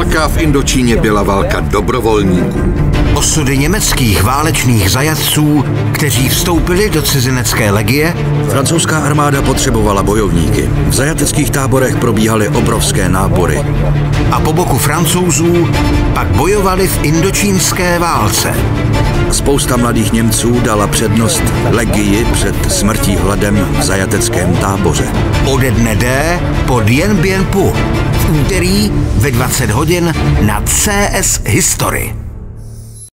válka v Indočíně byla válka dobrovolníků. Osudy německých válečných zajatců, kteří vstoupili do cizinecké legie. Francouzská armáda potřebovala bojovníky. V zajateckých táborech probíhaly obrovské nábory. A po boku Francouzů pak bojovali v indočínské válce. Spousta mladých Němců dala přednost legii před smrtí hladem v zajateckém táboře. Ode dne D po Dien Bien Phu v úterý ve 20 hodin na CS History.